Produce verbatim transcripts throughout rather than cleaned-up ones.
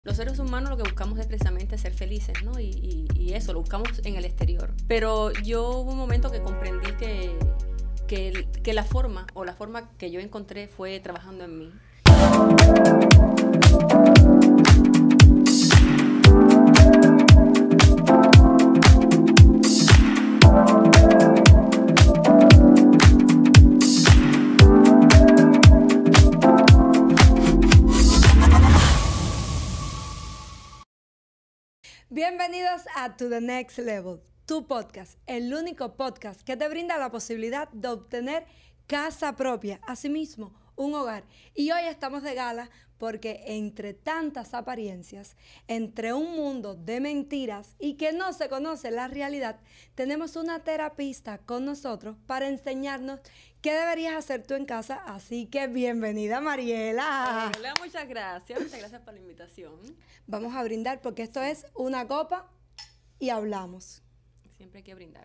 Los seres humanos lo que buscamos es precisamente ser felices, ¿no? Y, y, y eso, lo buscamos en el exterior. Pero yo hubo un momento que comprendí que, que, que la forma, o la forma que yo encontré fue trabajando en mí. Bienvenidos a To The Next Level, tu podcast, el único podcast que te brinda la posibilidad de obtener casa propia, asimismo, un hogar. Y hoy estamos de gala porque entre tantas apariencias, entre un mundo de mentiras y que no se conoce la realidad, tenemos una terapista con nosotros para enseñarnos qué deberías hacer tú en casa. Así que bienvenida, Mariela. Hola, muchas gracias. Muchas gracias por la invitación. Vamos a brindar porque esto es una copa y hablamos. Siempre hay que brindar.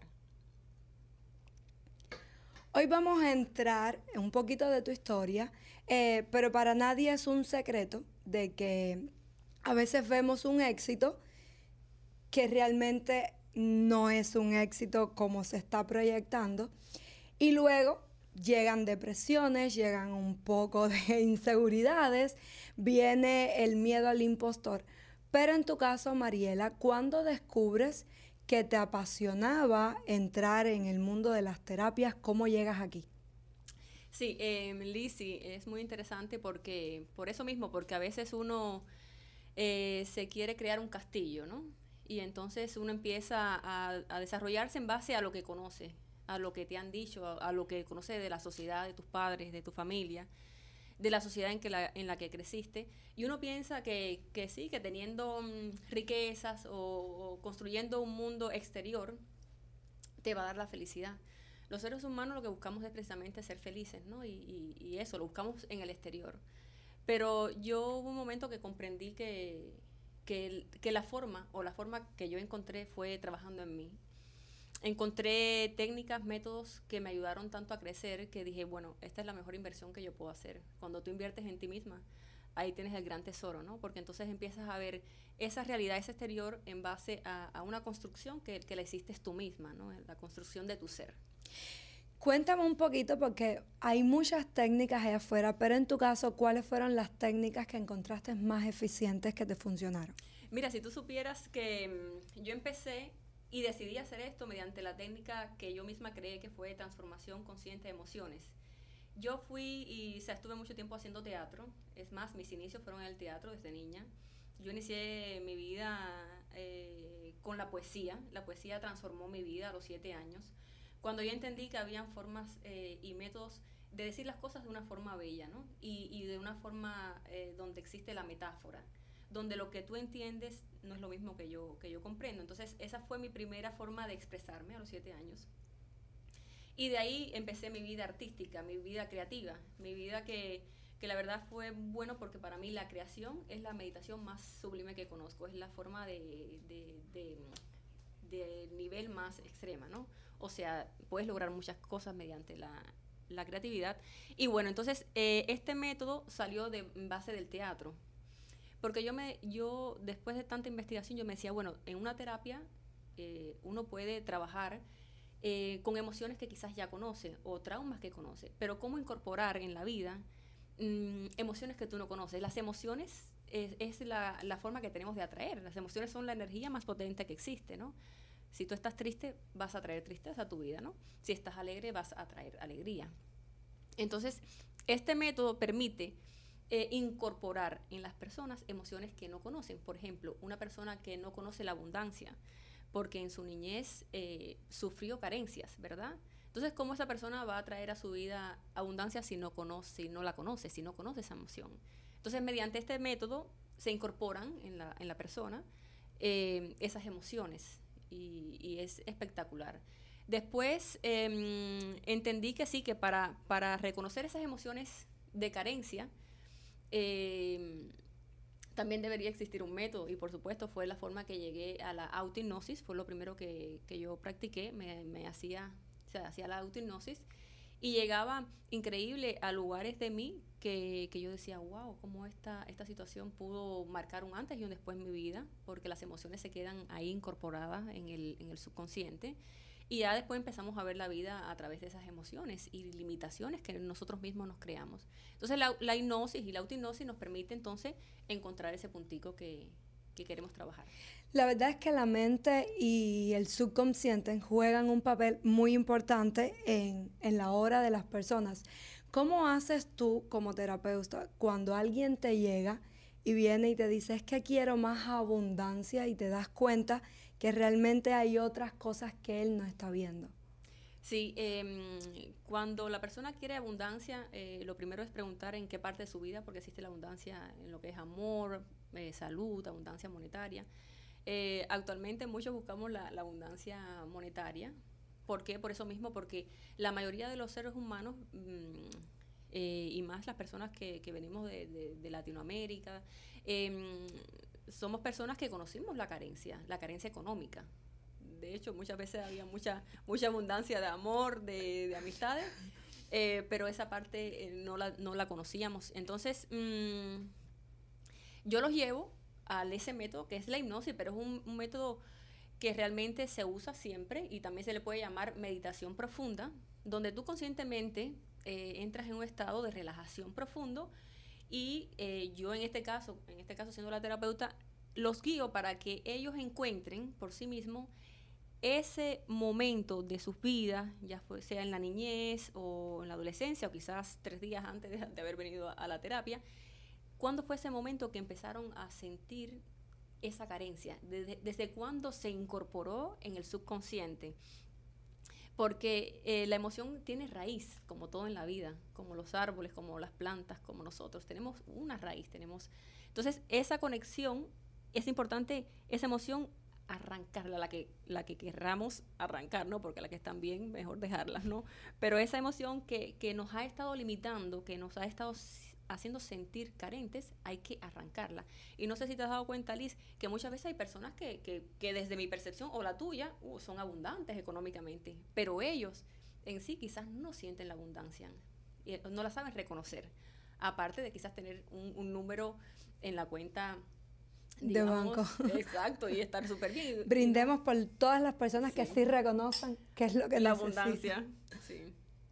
Hoy vamos a entrar en un poquito de tu historia, eh, pero para nadie es un secreto de que a veces vemos un éxito que realmente no es un éxito como se está proyectando, y luego llegan depresiones, llegan un poco de inseguridades, viene el miedo al impostor. Pero en tu caso, Mariela, ¿cuándo descubres que te apasionaba entrar en el mundo de las terapias? ¿Cómo llegas aquí? Sí, eh, Lizzy, es muy interesante porque, por eso mismo, porque a veces uno eh, se quiere crear un castillo, ¿no? Y entonces uno empieza a, a desarrollarse en base a lo que conoce, a lo que te han dicho, a, a lo que conoce de la sociedad, de tus padres, de tu familia, de la sociedad en, que la, en la que creciste. Y uno piensa que, que sí, que teniendo um, riquezas o, o construyendo un mundo exterior te va a dar la felicidad. Los seres humanos lo que buscamos es precisamente ser felices, ¿no? Y, y, y eso, lo buscamos en el exterior. Pero yo hubo un momento que comprendí que, que, que la forma, o la forma que yo encontré fue trabajando en mí. Encontré técnicas, métodos que me ayudaron tanto a crecer que dije, bueno, esta es la mejor inversión que yo puedo hacer. Cuando tú inviertes en ti misma, ahí tienes el gran tesoro, ¿no? Porque entonces empiezas a ver esa realidad, ese exterior, en base a, a una construcción que, que la hiciste tú misma, ¿no? La construcción de tu ser. Cuéntame un poquito, porque hay muchas técnicas allá afuera, pero en tu caso, ¿cuáles fueron las técnicas que encontraste más eficientes que te funcionaron? Mira, si tú supieras que mmm, yo empecé y decidí hacer esto mediante la técnica que yo misma creé, que fue transformación consciente de emociones. Yo fui y o sea, estuve mucho tiempo haciendo teatro. Es más, mis inicios fueron en el teatro desde niña. Yo inicié mi vida eh, con la poesía. La poesía transformó mi vida a los siete años. Cuando yo entendí que habían formas eh, y métodos de decir las cosas de una forma bella, ¿no? Y, y de una forma eh, donde existe la metáfora, donde lo que tú entiendes no es lo mismo que yo, que yo comprendo. Entonces, esa fue mi primera forma de expresarme a los siete años. Y de ahí empecé mi vida artística, mi vida creativa, mi vida que, que la verdad fue bueno porque para mí la creación es la meditación más sublime que conozco, es la forma de, de, de, de nivel más extrema, ¿no? O sea, puedes lograr muchas cosas mediante la, la creatividad. Y bueno, entonces eh, este método salió de base del teatro. Porque yo, me, yo, después de tanta investigación, yo me decía, bueno, en una terapia eh, uno puede trabajar eh, con emociones que quizás ya conoce o traumas que conoce, pero cómo incorporar en la vida mmm, emociones que tú no conoces. Las emociones es, es la, la forma que tenemos de atraer. Las emociones son la energía más potente que existe, ¿no? Si tú estás triste, vas a traer tristeza a tu vida, ¿no? Si estás alegre, vas a traer alegría. Entonces, este método permite Eh, incorporar en las personas emociones que no conocen. Por ejemplo, una persona que no conoce la abundancia porque en su niñez eh, sufrió carencias, ¿verdad? Entonces, ¿cómo esa persona va a traer a su vida abundancia si no conoce, si no la conoce, si no conoce esa emoción? Entonces, mediante este método se incorporan en la, en la persona eh, esas emociones y, y es espectacular. Después eh, entendí que sí, que para, para reconocer esas emociones de carencia, Eh, también debería existir un método, y por supuesto fue la forma que llegué a la autohipnosis. Fue lo primero que, que yo practiqué. Me, me hacía, o sea, hacía la autohipnosis Y llegaba increíble a lugares de mí que, que yo decía, wow, cómo esta, esta situación pudo marcar un antes y un después en mi vida, porque las emociones se quedan ahí incorporadas en el, en el subconsciente. Y ya después empezamos a ver la vida a través de esas emociones y limitaciones que nosotros mismos nos creamos. Entonces la, la hipnosis y la autohipnosis nos permite entonces encontrar ese puntico que, que queremos trabajar. La verdad es que la mente y el subconsciente juegan un papel muy importante en, en la obra de las personas. ¿Cómo haces tú como terapeuta cuando alguien te llega y viene y te dice, es que quiero más abundancia, y te das cuenta que realmente hay otras cosas que él no está viendo? Sí, eh, cuando la persona quiere abundancia, eh, lo primero es preguntar en qué parte de su vida, porque existe la abundancia en lo que es amor, eh, salud, abundancia monetaria. Eh, actualmente muchos buscamos la, la abundancia monetaria. ¿Por qué? Por eso mismo, porque la mayoría de los seres humanos, mmm, eh, y más las personas que, que venimos de, de, de Latinoamérica, eh, somos personas que conocimos la carencia, la carencia económica. De hecho, muchas veces había mucha, mucha abundancia de amor, de, de amistades, eh, pero esa parte eh, no, la, no la conocíamos. Entonces, mmm, yo los llevo a ese método que es la hipnosis, pero es un, un método que realmente se usa siempre y también se le puede llamar meditación profunda, donde tú conscientemente eh, entras en un estado de relajación profundo y eh, yo en este caso, en este caso siendo la terapeuta, los guío para que ellos encuentren por sí mismos ese momento de sus vidas, ya sea en la niñez o en la adolescencia o quizás tres días antes de, de haber venido a, a la terapia. ¿Cuándo fue ese momento que empezaron a sentir esa carencia? ¿Desde, desde cuándo se incorporó en el subconsciente? Porque eh, la emoción tiene raíz, como todo en la vida, como los árboles, como las plantas, como nosotros. Tenemos una raíz, tenemos... Entonces, esa conexión, es importante, esa emoción, arrancarla, la que, la que querramos arrancar, ¿no? Porque las que están bien, mejor dejarlas, ¿no? Pero esa emoción que, que nos ha estado limitando, que nos ha estado haciendo sentir carentes, hay que arrancarla. Y no sé si te has dado cuenta, Liz, que muchas veces hay personas que, que, que desde mi percepción o la tuya uh, son abundantes económicamente, pero ellos en sí quizás no sienten la abundancia, y no la saben reconocer, aparte de quizás tener un, un número en la cuenta, digamos, de banco. Exacto, y estar súper bien. Brindemos por todas las personas sí. que sí reconozcan qué es lo que la necesitan. Abundancia, sí.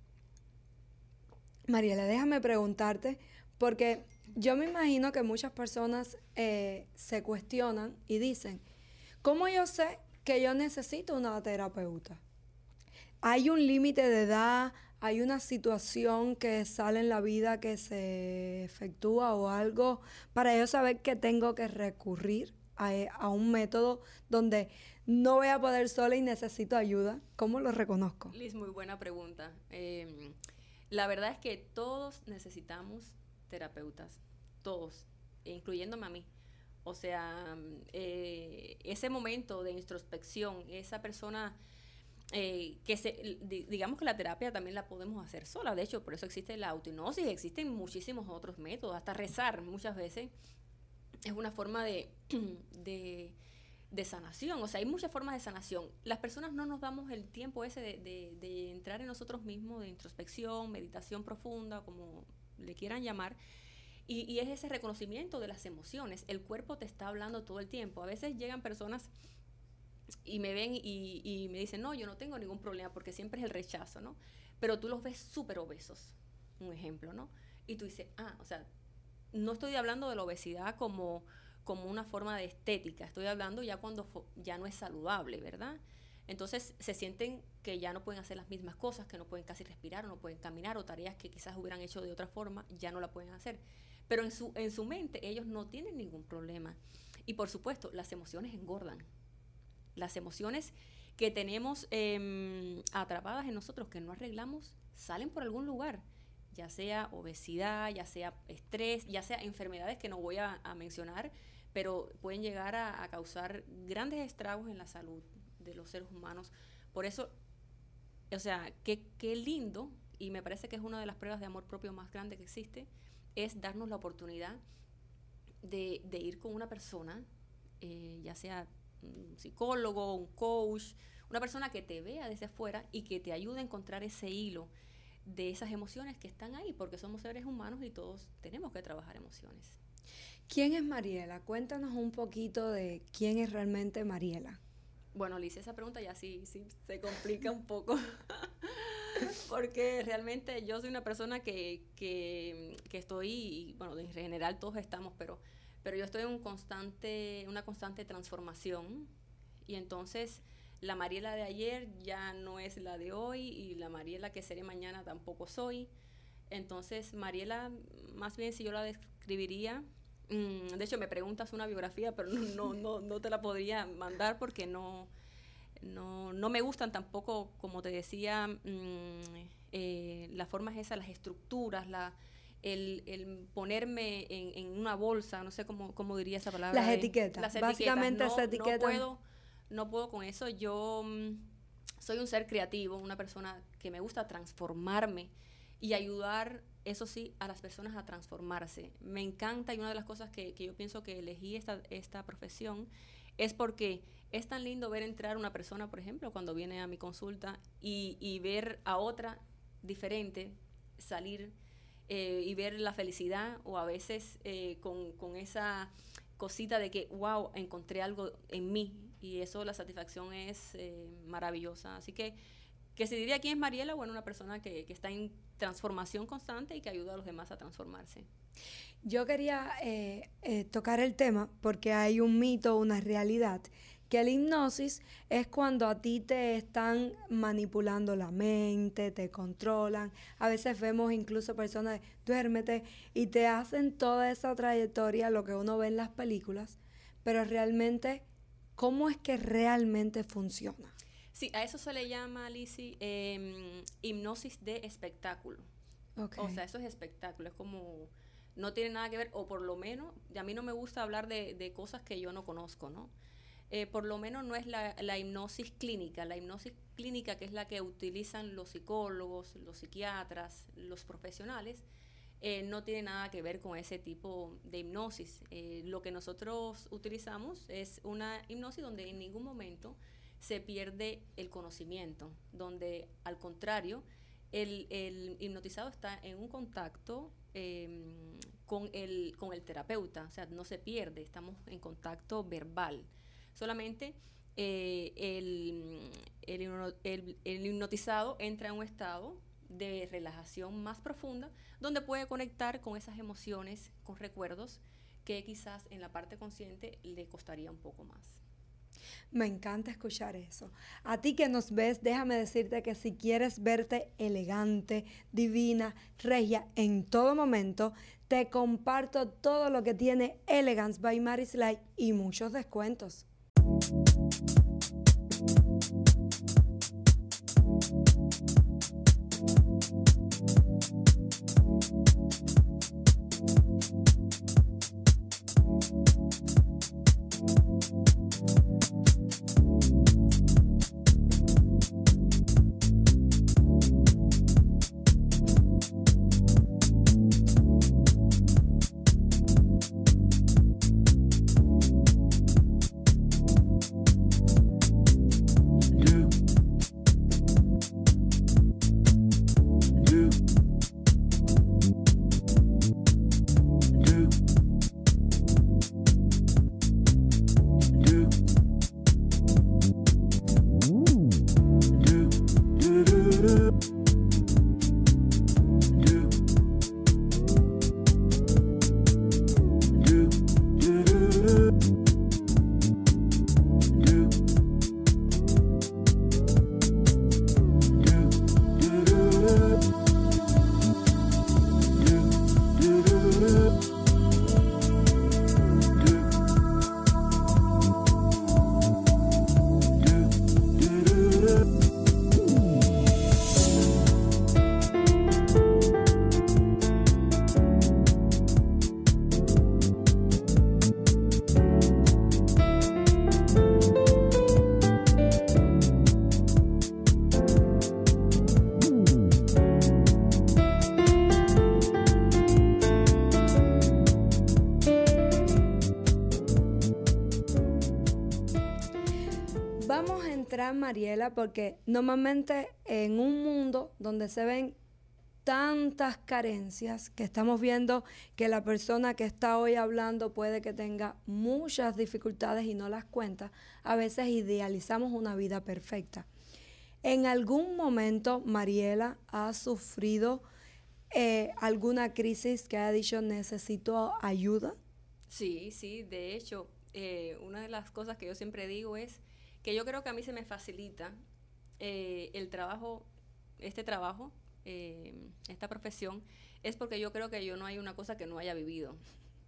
Mariela, déjame preguntarte, porque yo me imagino que muchas personas eh, se cuestionan y dicen, ¿cómo yo sé que yo necesito una terapeuta? ¿Hay un límite de edad? ¿Hay una situación que sale en la vida que se efectúa o algo para yo saber que tengo que recurrir a, a un método donde no voy a poder sola y necesito ayuda? ¿Cómo lo reconozco? Liz, muy buena pregunta. Eh, la verdad es que todos necesitamos terapeutas, todos, incluyéndome a mí. O sea, eh, ese momento de introspección, esa persona... Eh, que se, digamos que la terapia también la podemos hacer sola. De hecho, por eso existe la autohipnosis, existen muchísimos otros métodos, hasta rezar muchas veces es una forma de, de, de sanación. O sea, hay muchas formas de sanación. Las personas no nos damos el tiempo ese de, de, de entrar en nosotros mismos, de introspección, meditación profunda, como le quieran llamar. Y, y es ese reconocimiento de las emociones. El cuerpo te está hablando todo el tiempo. A veces llegan personas y me ven y, y me dicen, no, yo no tengo ningún problema, porque siempre es el rechazo, ¿no? Pero tú los ves súper obesos, un ejemplo, ¿no? Y tú dices, ah, o sea, no estoy hablando de la obesidad como, como una forma de estética, estoy hablando ya cuando ya no es saludable, ¿verdad? Entonces se sienten que ya no pueden hacer las mismas cosas, que no pueden casi respirar, o no pueden caminar, o tareas que quizás hubieran hecho de otra forma, ya no la pueden hacer. Pero en su, en su mente ellos no tienen ningún problema. Y por supuesto, las emociones engordan. Las emociones que tenemos eh, atrapadas en nosotros, que no arreglamos, salen por algún lugar, ya sea obesidad, ya sea estrés, ya sea enfermedades que no voy a, a mencionar, pero pueden llegar a, a causar grandes estragos en la salud de los seres humanos. Por eso, o sea, qué, qué lindo, y me parece que es una de las pruebas de amor propio más grandes que existe, es darnos la oportunidad de, de ir con una persona, eh, ya sea un psicólogo, un coach, una persona que te vea desde afuera y que te ayude a encontrar ese hilo de esas emociones que están ahí, porque somos seres humanos y todos tenemos que trabajar emociones. ¿Quién es Mariela? Cuéntanos un poquito de quién es realmente Mariela. Bueno, Liz, esa pregunta ya sí, sí se complica un poco, porque realmente yo soy una persona que, que, que estoy, y bueno, en general todos estamos, pero, pero yo estoy en un constante, una constante transformación, y entonces la Mariela de ayer ya no es la de hoy, y la Mariela que seré mañana tampoco soy. Entonces, Mariela, más bien si yo la describiría, de hecho me preguntas una biografía, pero no, no, no te la podría mandar porque no, no, no me gustan tampoco, como te decía, mmm, eh, las formas esas, las estructuras, la, el, el ponerme en, en una bolsa, no sé cómo, cómo diría esa palabra. Las etiquetas, las básicamente etiquetas. esa etiqueta. No puedo, no puedo con eso. Yo mmm, soy un ser creativo, una persona que me gusta transformarme y ayudar, eso sí, a las personas a transformarse. Me encanta, y una de las cosas que, que yo pienso que elegí esta, esta profesión es porque es tan lindo ver entrar una persona, por ejemplo, cuando viene a mi consulta y, y ver a otra diferente salir eh, y ver la felicidad, o a veces eh, con, con esa cosita de que, wow, encontré algo en mí, y eso, la satisfacción es eh, maravillosa. Así que que se diría quién es Mariela, bueno, una persona que, que está en transformación constante y que ayuda a los demás a transformarse. Yo quería eh, eh, tocar el tema porque hay un mito, una realidad, que la hipnosis es cuando a ti te están manipulando la mente, te controlan. A veces vemos incluso personas, duérmete, y te hacen toda esa trayectoria, lo que uno ve en las películas, pero realmente, ¿cómo es que realmente funciona? Sí, a eso se le llama, Lizzy, eh, hipnosis de espectáculo. Okay. O sea, eso es espectáculo, es como, no tiene nada que ver, o por lo menos, a mí no me gusta hablar de, de cosas que yo no conozco, ¿no? Eh, por lo menos no es la, la hipnosis clínica, la hipnosis clínica, que es la que utilizan los psicólogos, los psiquiatras, los profesionales, eh, no tiene nada que ver con ese tipo de hipnosis. Eh, lo que nosotros utilizamos es una hipnosis donde en ningún momento se pierde el conocimiento, donde al contrario, el, el hipnotizado está en un contacto eh, con, el, con el terapeuta, o sea, no se pierde, estamos en contacto verbal. Solamente eh, el, el, el, el hipnotizado entra en un estado de relajación más profunda, donde puede conectar con esas emociones, con recuerdos que quizás en la parte consciente le costaría un poco más. Me encanta escuchar eso. A ti que nos ves, déjame decirte que si quieres verte elegante, divina, regia en todo momento, te comparto todo lo que tiene Elegance by Marislay y muchos descuentos. Mariela, porque normalmente en un mundo donde se ven tantas carencias que estamos viendo que la persona que está hoy hablando puede que tenga muchas dificultades y no las cuenta. A veces idealizamos una vida perfecta. ¿En algún momento Mariela ha sufrido eh, alguna crisis que haya dicho necesito ayuda? Sí, sí, de hecho, eh, una de las cosas que yo siempre digo es que yo creo que a mí se me facilita eh, el trabajo, este trabajo, eh, esta profesión, es porque yo creo que yo no hay una cosa que no haya vivido.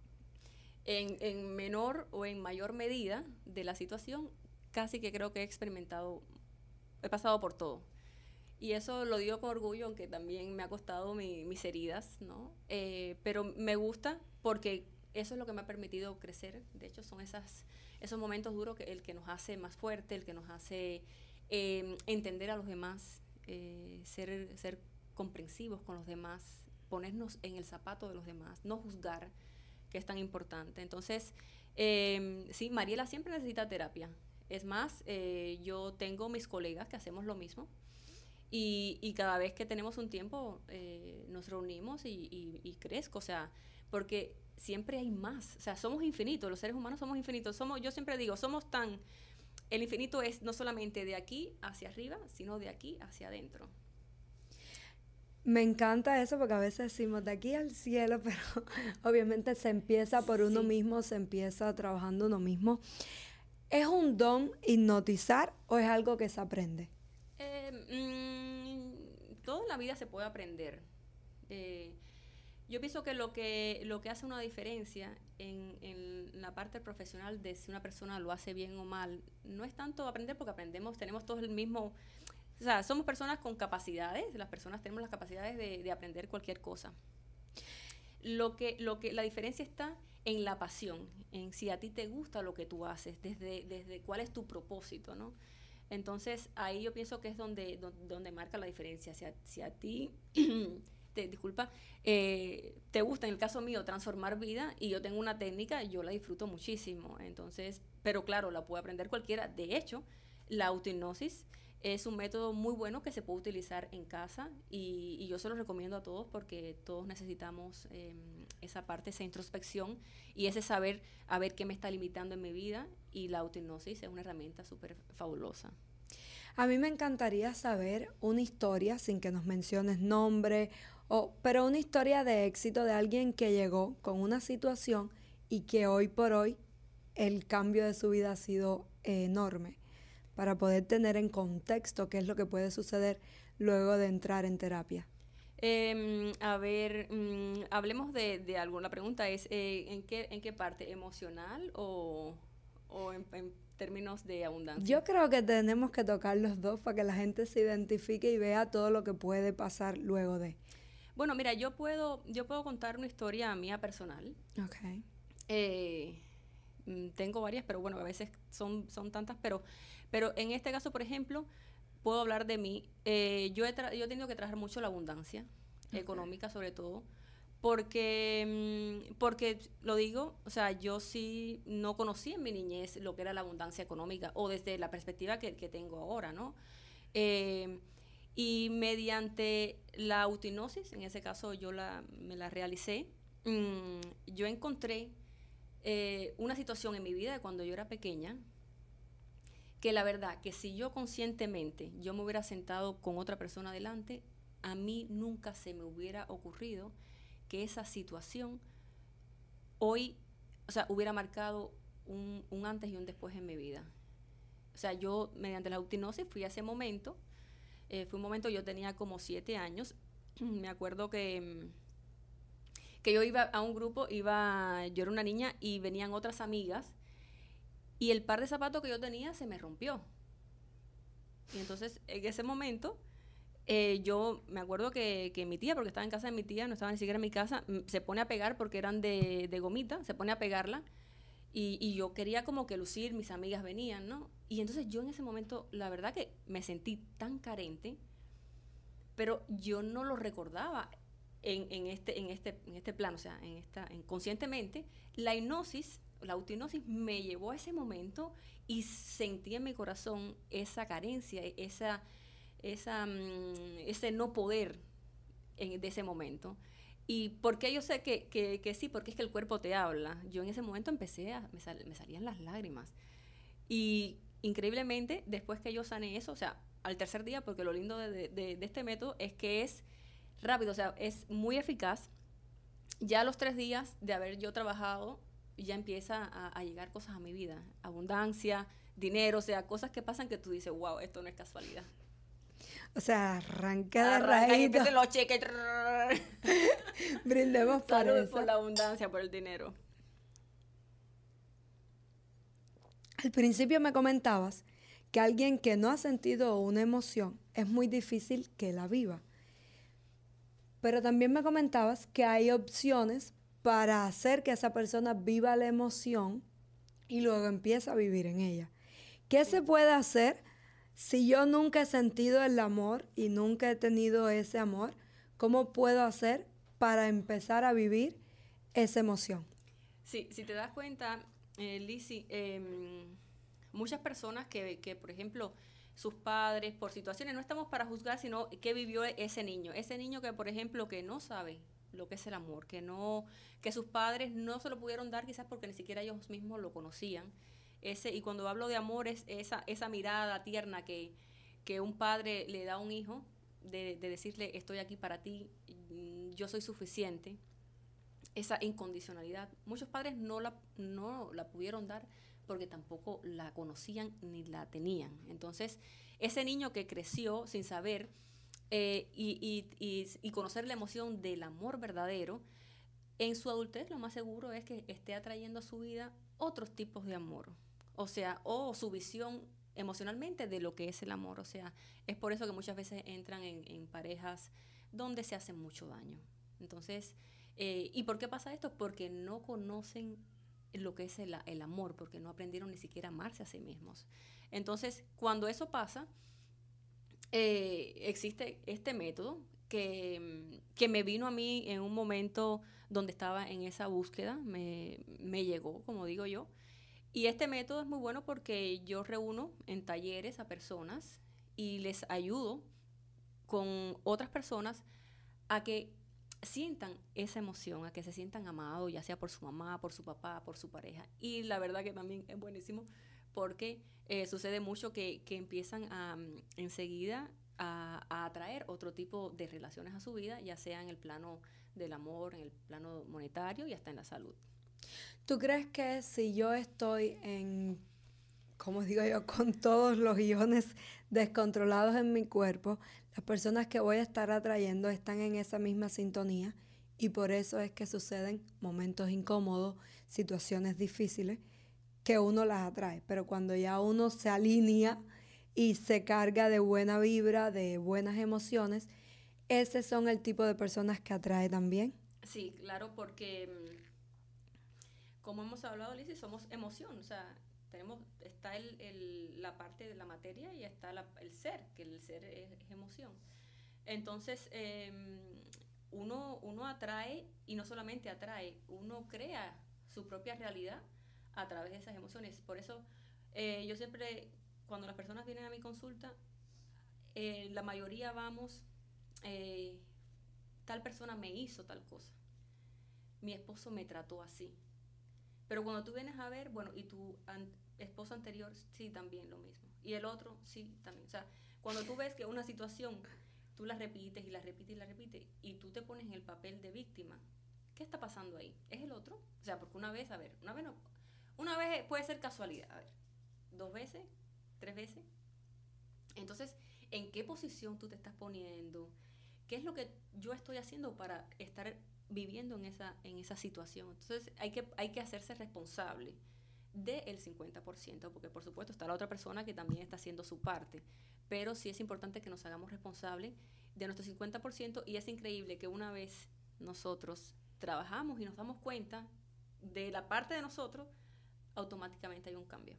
En, en menor o en mayor medida de la situación, casi que creo que he experimentado, he pasado por todo. Y eso lo digo con orgullo, aunque también me ha costado mi, mis heridas, ¿no? Eh, pero me gusta porque eso es lo que me ha permitido crecer. De hecho, son esas, esos momentos duros que el que nos hace más fuerte, el que nos hace eh, entender a los demás, eh, ser, ser comprensivos con los demás, ponernos en el zapato de los demás, no juzgar, que es tan importante. Entonces, eh, sí, Mariela siempre necesita terapia. Es más, eh, yo tengo mis colegas que hacemos lo mismo. Y, y cada vez que tenemos un tiempo eh, nos reunimos y, y, y crezco, o sea, porque siempre hay más, o sea, somos infinitos, los seres humanos somos infinitos, somos, yo siempre digo, somos tan, el infinito es no solamente de aquí hacia arriba, sino de aquí hacia adentro. Me encanta eso porque a veces decimos de aquí al cielo, pero obviamente se empieza por uno Sí. mismo, se empieza trabajando uno mismo. ¿Es un don hipnotizar o es algo que se aprende? Eh, mmm, todo en la vida se puede aprender. Eh, yo pienso que lo que lo que hace una diferencia en, en la parte profesional de si una persona lo hace bien o mal, no es tanto aprender porque aprendemos, tenemos todos el mismo, o sea, somos personas con capacidades, las personas tenemos las capacidades de, de aprender cualquier cosa. Lo que, lo que, la diferencia está en la pasión, en si a ti te gusta lo que tú haces, desde, desde cuál es tu propósito, ¿no? Entonces, ahí yo pienso que es donde, donde, donde marca la diferencia. Si a, si a ti, te, disculpa, eh, te gusta, en el caso mío, transformar vida, y yo tengo una técnica, yo la disfruto muchísimo. Entonces, pero claro, la puede aprender cualquiera. De hecho, la autohipnosis es un método muy bueno que se puede utilizar en casa y, y yo se lo recomiendo a todos porque todos necesitamos eh, esa parte, esa introspección y ese saber a ver qué me está limitando en mi vida, y la autohipnosis es una herramienta súper fabulosa. A mí me encantaría saber una historia, sin que nos menciones nombre, o, pero una historia de éxito de alguien que llegó con una situación y que hoy por hoy el cambio de su vida ha sido eh, enorme, para poder tener en contexto qué es lo que puede suceder luego de entrar en terapia. Eh, a ver, um, hablemos de, de algo. La pregunta es, eh, ¿en, qué, ¿en qué parte? ¿Emocional o, o en, en términos de abundancia? Yo creo que tenemos que tocar los dos para que la gente se identifique y vea todo lo que puede pasar luego de. Bueno, mira, yo puedo, yo puedo contar una historia mía personal. Okay. Eh, tengo varias, pero bueno, a veces son, son tantas, pero, pero en este caso, por ejemplo, puedo hablar de mí. Eh, yo, he tra- yo he tenido que trabajar mucho la abundancia, okay, económica sobre todo, porque, porque lo digo, o sea, yo sí no conocí en mi niñez lo que era la abundancia económica, o desde la perspectiva que, que tengo ahora, ¿no? Eh, y mediante la autohipnosis, en ese caso yo la, me la realicé, mmm, yo encontré eh, una situación en mi vida de cuando yo era pequeña, que la verdad que si yo conscientemente yo me hubiera sentado con otra persona adelante, a mí nunca se me hubiera ocurrido que esa situación hoy, o sea, hubiera marcado un, un antes y un después en mi vida. O sea, yo mediante la autohipnosis fui a ese momento, eh, fue un momento, yo tenía como siete años, me acuerdo que, que yo iba a un grupo, iba, yo era una niña y venían otras amigas, y el par de zapatos que yo tenía se me rompió. Y entonces, en ese momento, eh, yo me acuerdo que, que mi tía, porque estaba en casa de mi tía, no estaba ni siquiera en mi casa, se pone a pegar, porque eran de, de gomita, se pone a pegarla. Y, y yo quería como que lucir, mis amigas venían, ¿no? Y entonces yo en ese momento, la verdad que me sentí tan carente, pero yo no lo recordaba en, en, este, en, este, en este plano, o sea, en esta, en, conscientemente. La hipnosis, la autohipnosis me llevó a ese momento y sentí en mi corazón esa carencia, esa, esa, um, ese no poder. en, de ese momento. ¿Y por qué yo sé que, que, que sí? Porque es que el cuerpo te habla. Yo en ese momento empecé a, me, sal, me salían las lágrimas. Y increíblemente, después que yo sané eso, o sea, al tercer día, porque lo lindo de, de, de este método es que es rápido, o sea, es muy eficaz. Ya a los tres días de haber yo trabajado, ya empieza a, a llegar cosas a mi vida. Abundancia, dinero, o sea, cosas que pasan que tú dices, wow, esto no es casualidad. O sea, arranca de Arranca raíz. Y empiezan los cheques. Brindemos por Salud, eso. por la abundancia, por el dinero. Al principio me comentabas que alguien que no ha sentido una emoción es muy difícil que la viva. Pero también me comentabas que hay opciones para hacer que esa persona viva la emoción y luego empieza a vivir en ella. ¿Qué sí. se puede hacer si yo nunca he sentido el amor y nunca he tenido ese amor? ¿Cómo puedo hacer para empezar a vivir esa emoción? Sí, si te das cuenta, eh, Lizzy, eh, muchas personas que, que, por ejemplo, sus padres, por situaciones, no estamos para juzgar, sino qué vivió ese niño. Ese niño que, por ejemplo, que no sabe lo que es el amor, que no, que sus padres no se lo pudieron dar quizás porque ni siquiera ellos mismos lo conocían. Ese, y cuando hablo de amor es esa, esa mirada tierna que, que un padre le da a un hijo, de, de decirle estoy aquí para ti, yo soy suficiente. Esa incondicionalidad. Muchos padres no la, no la pudieron dar porque tampoco la conocían ni la tenían. Entonces, ese niño que creció sin saber eh, y, y, y, y conocer la emoción del amor verdadero, en su adultez lo más seguro es que esté atrayendo a su vida otros tipos de amor. O sea, o su visión emocionalmente de lo que es el amor. O sea, es por eso que muchas veces entran en, en parejas donde se hacen mucho daño. Entonces, eh, ¿y por qué pasa esto? Porque no conocen lo que es el, el amor, porque no aprendieron ni siquiera a amarse a sí mismos. Entonces, cuando eso pasa, eh, existe este método que, que me vino a mí en un momento donde estaba en esa búsqueda, me, me llegó, como digo yo. Y este método es muy bueno porque yo reúno en talleres a personas y les ayudo con otras personas a que sientan esa emoción, a que se sientan amados, ya sea por su mamá, por su papá, por su pareja. Y la verdad que también es buenísimo porque eh, sucede mucho que, que empiezan a, um, enseguida a, a atraer otro tipo de relaciones a su vida, ya sea en el plano del amor, en el plano monetario y hasta en la salud. ¿Tú crees que si yo estoy en, como digo yo, con todos los iones descontrolados en mi cuerpo, las personas que voy a estar atrayendo están en esa misma sintonía y por eso es que suceden momentos incómodos, situaciones difíciles, que uno las atrae? Pero cuando ya uno se alinea y se carga de buena vibra, de buenas emociones, ese son el tipo de personas que atrae también. Sí, claro, porque como hemos hablado, Lizzy, somos emoción, o sea, tenemos, está el, el, la parte de la materia y está la, el ser, que el ser es, es emoción. Entonces, eh, uno, uno atrae, y no solamente atrae, uno crea su propia realidad a través de esas emociones. Por eso, eh, yo siempre, cuando las personas vienen a mi consulta, eh, la mayoría vamos, eh, tal persona me hizo tal cosa, mi esposo me trató así. Pero cuando tú vienes a ver, bueno, y tu an- esposo anterior, sí, también lo mismo. Y el otro, sí, también. O sea, cuando tú ves que una situación, tú la repites y la repites y la repites, y tú te pones en el papel de víctima, ¿qué está pasando ahí? ¿Es el otro? O sea, porque una vez, a ver, una vez no, una vez puede ser casualidad, a ver, dos veces, tres veces. Entonces, ¿en qué posición tú te estás poniendo? ¿Qué es lo que yo estoy haciendo para estar viviendo en esa, en esa situación? Entonces hay que, hay que hacerse responsable del cincuenta por ciento, porque por supuesto está la otra persona que también está haciendo su parte, pero sí es importante que nos hagamos responsables de nuestro cincuenta por ciento y es increíble que una vez nosotros trabajamos y nos damos cuenta de la parte de nosotros, automáticamente hay un cambio.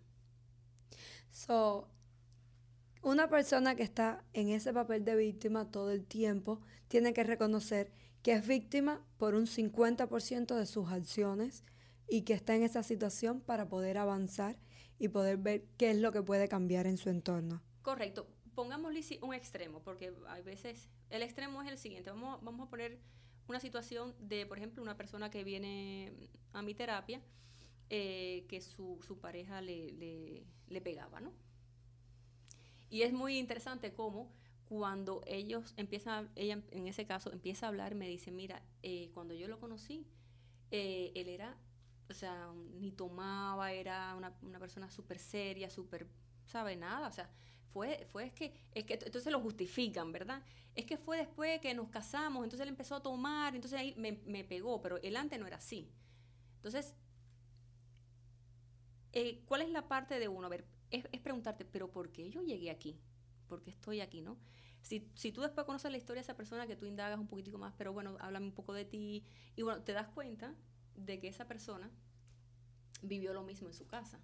So, una persona que está en ese papel de víctima todo el tiempo tiene que reconocer que es víctima por un cincuenta por ciento de sus acciones y que está en esa situación para poder avanzar y poder ver qué es lo que puede cambiar en su entorno. Correcto. pongámosle si- un extremo, porque hay veces, el extremo es el siguiente, vamos, vamos a poner una situación de, por ejemplo, una persona que viene a mi terapia, eh, que su, su pareja le, le, le pegaba, ¿no? Y es muy interesante cómo cuando ellos empiezan, ella en ese caso empieza a hablar, me dice, mira, eh, cuando yo lo conocí, eh, él era, o sea, ni tomaba, era una, una persona súper seria, súper, ¿sabe? Nada, o sea, fue, fue es que, es que, entonces lo justifican, ¿verdad? Es que fue después que nos casamos, entonces él empezó a tomar, entonces ahí me, me pegó, pero él antes no era así. Entonces, eh, ¿cuál es la parte de uno? A ver, es, es preguntarte, pero ¿por qué yo llegué aquí? ¿Por qué estoy aquí, no? Si, si tú después conoces la historia de esa persona, que tú indagas un poquitico más, pero bueno, háblame un poco de ti, y bueno, te das cuenta de que esa persona vivió lo mismo en su casa,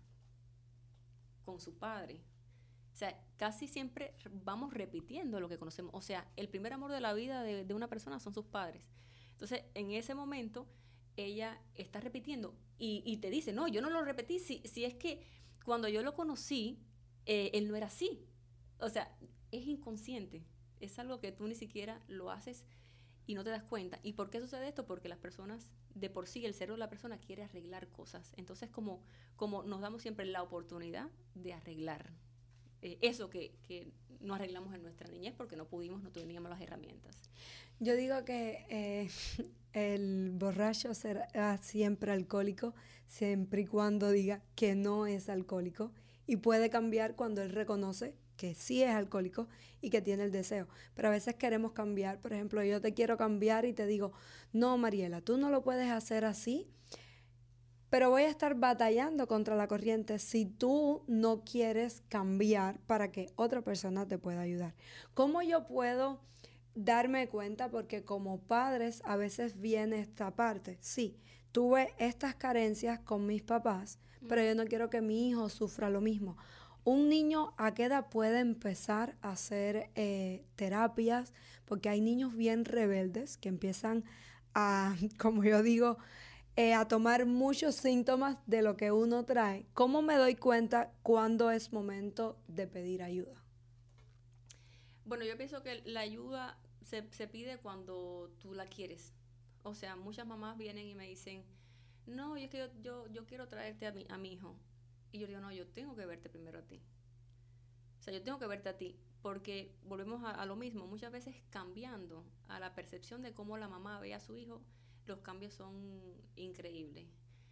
con su padre. O sea, casi siempre vamos repitiendo lo que conocemos. O sea, el primer amor de la vida de, de una persona son sus padres. Entonces, en ese momento, ella está repitiendo y, y te dice, no, yo no lo repetí, si, si es que cuando yo lo conocí, eh, él no era así. O sea, es inconsciente. Es algo que tú ni siquiera lo haces y no te das cuenta. ¿Y por qué sucede esto? Porque las personas, de por sí, el cerebro de la persona quiere arreglar cosas. Entonces, como, como nos damos siempre la oportunidad de arreglar eh, eso que, que no arreglamos en nuestra niñez porque no pudimos, no teníamos las herramientas. Yo digo que eh, el borracho será siempre alcohólico, siempre y cuando diga que no es alcohólico, y puede cambiar cuando él reconoce que sí es alcohólico y que tiene el deseo. Pero a veces queremos cambiar. Por ejemplo, yo te quiero cambiar y te digo, no, Mariela, tú no lo puedes hacer así, pero voy a estar batallando contra la corriente si tú no quieres cambiar para que otra persona te pueda ayudar. ¿Cómo yo puedo darme cuenta? Porque como padres a veces viene esta parte. Sí, tuve estas carencias con mis papás, pero yo no quiero que mi hijo sufra lo mismo. Un niño, ¿a qué edad puede empezar a hacer eh, terapias? Porque hay niños bien rebeldes que empiezan a, como yo digo, eh, a tomar muchos síntomas de lo que uno trae. ¿Cómo me doy cuenta cuándo es momento de pedir ayuda? Bueno, yo pienso que la ayuda se, se pide cuando tú la quieres. O sea, muchas mamás vienen y me dicen, no, yo, es que yo, yo, yo quiero traerte a mi, a mi hijo. Y yo digo, no, yo tengo que verte primero a ti. O sea, yo tengo que verte a ti. Porque volvemos a, a lo mismo, muchas veces cambiando a la percepción de cómo la mamá ve a su hijo, los cambios son increíbles.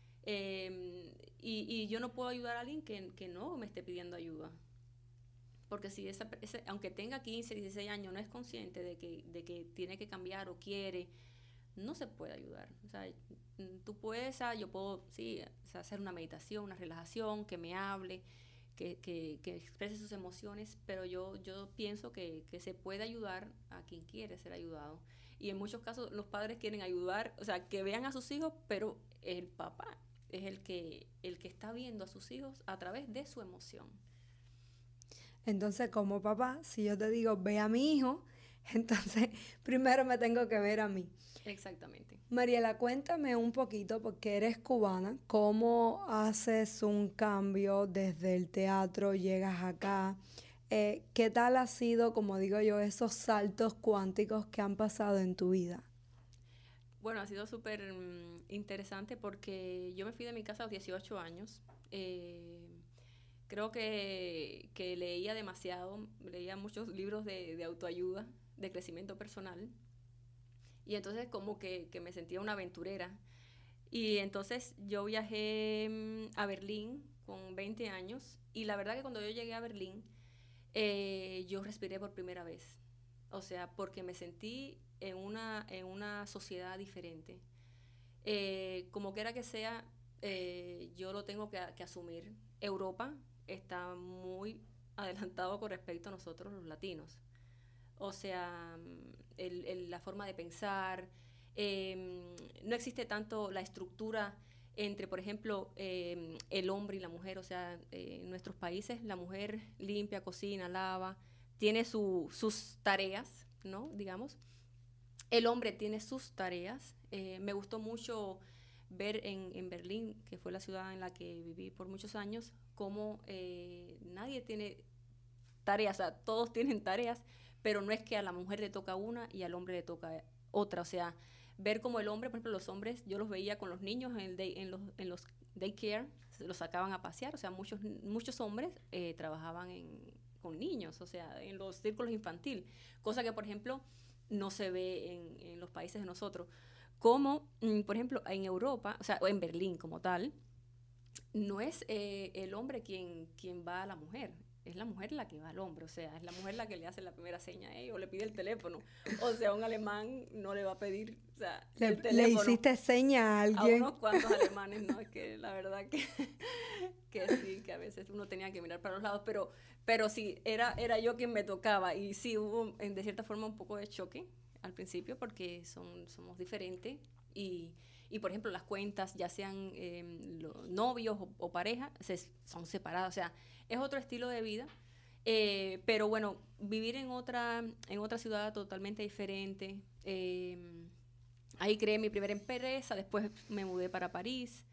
Eh, y, y yo no puedo ayudar a alguien que, que no me esté pidiendo ayuda. Porque si esa, ese, aunque tenga quince, dieciséis años, no es consciente de que, de que tiene que cambiar o quiere, no se puede ayudar. O sea, tú puedes, ah, yo puedo, sí, o sea, hacer una meditación, una relajación, que me hable, que, que, que exprese sus emociones, pero yo, yo pienso que, que se puede ayudar a quien quiere ser ayudado. Y en muchos casos los padres quieren ayudar, o sea, que vean a sus hijos, pero el papá es el que, el que está viendo a sus hijos a través de su emoción. Entonces, como papá, si yo te digo, ve a mi hijo, entonces primero me tengo que ver a mí. Exactamente. Mariela, cuéntame un poquito, porque eres cubana, ¿cómo haces un cambio desde el teatro, llegas acá? Eh, ¿qué tal ha sido, como digo yo, esos saltos cuánticos que han pasado en tu vida? Bueno, ha sido súper mm, interesante porque yo me fui de mi casa a los dieciocho años. Eh, creo que, que leía demasiado, leía muchos libros de, de autoayuda, de crecimiento personal. Y entonces como que, que me sentía una aventurera. Y entonces yo viajé mm, a Berlín con veinte años y la verdad que cuando yo llegué a Berlín, eh, yo respiré por primera vez. O sea, porque me sentí en una, en una sociedad diferente. Eh, como quiera que sea, eh, yo lo tengo que, que asumir. Europa está muy adelantado con respecto a nosotros los latinos. O sea, el, el, la forma de pensar, eh, no existe tanto la estructura entre, por ejemplo, eh, el hombre y la mujer. O sea, eh, en nuestros países la mujer limpia, cocina, lava, tiene su, sus tareas, ¿no? Digamos. El hombre tiene sus tareas. Eh, me gustó mucho ver en, en Berlín, que fue la ciudad en la que viví por muchos años, cómo eh, nadie tiene tareas, o sea, todos tienen tareas, pero no es que a la mujer le toca una y al hombre le toca otra, o sea, ver como el hombre, por ejemplo, los hombres, yo los veía con los niños en, el day, en, los, en los daycare, los sacaban a pasear, o sea, muchos, muchos hombres eh, trabajaban en, con niños, o sea, en los círculos infantiles, cosa que, por ejemplo, no se ve en, en los países de nosotros. Como, mm, por ejemplo, en Europa, o sea, o en Berlín como tal, no es eh, el hombre quien, quien va a la mujer, es la mujer la que va al hombre, o sea, es la mujer la que le hace la primera seña eh, o le pide el teléfono. O sea, un alemán no le va a pedir, o sea, le, el teléfono. Le hiciste seña a alguien. A unos cuantos alemanes, ¿no? Es que la verdad que, que sí, que a veces uno tenía que mirar para los lados, pero, pero sí, era, era yo quien me tocaba. Y sí hubo, en, de cierta forma, un poco de choque al principio porque son, somos diferentes y... Y, por ejemplo, las cuentas, ya sean eh, los novios o, o parejas, se, son separadas. O sea, es otro estilo de vida. Eh, pero, bueno, vivir en otra, en otra ciudad totalmente diferente. Eh, ahí creé mi primera empresa, después me mudé para París.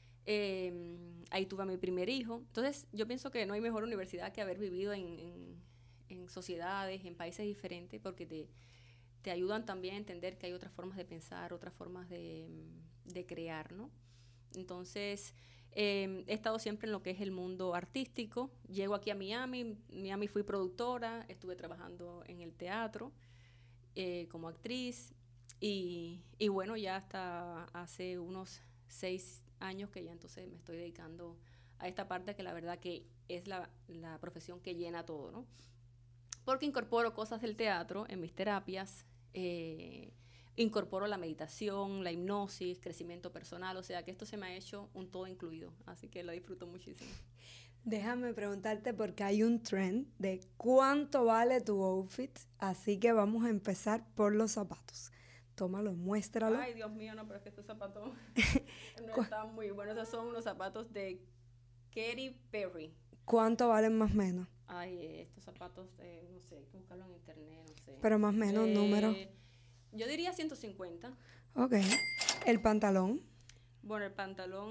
Eh, ahí tuve a mi primer hijo. Entonces, yo pienso que no hay mejor universidad que haber vivido en, en, en sociedades, en países diferentes, porque te... te ayudan también a entender que hay otras formas de pensar, otras formas de, de crear, ¿no? Entonces, eh, he estado siempre en lo que es el mundo artístico. Llego aquí a Miami, Miami fui productora, estuve trabajando en el teatro eh, como actriz y, y bueno, ya hasta hace unos seis años que ya entonces me estoy dedicando a esta parte que la verdad que es la, la profesión que llena todo, ¿no? Porque incorporo cosas del teatro en mis terapias, eh, incorporo la meditación, la hipnosis, crecimiento personal, o sea que esto se me ha hecho un todo incluido, así que lo disfruto muchísimo. Déjame preguntarte porque hay un trend de cuánto vale tu outfit, así que vamos a empezar por los zapatos. Tómalo, muéstralo. Ay, Dios mío, no, pero es que estos zapatos no están muy buenos, esos son unos zapatos de Katy Perry. ¿Cuánto valen más o menos? Ay, estos zapatos, eh, no sé, hay que buscarlo en internet, no sé. Pero más o menos un eh, número. Yo diría ciento cincuenta. Ok. ¿El pantalón? Bueno, el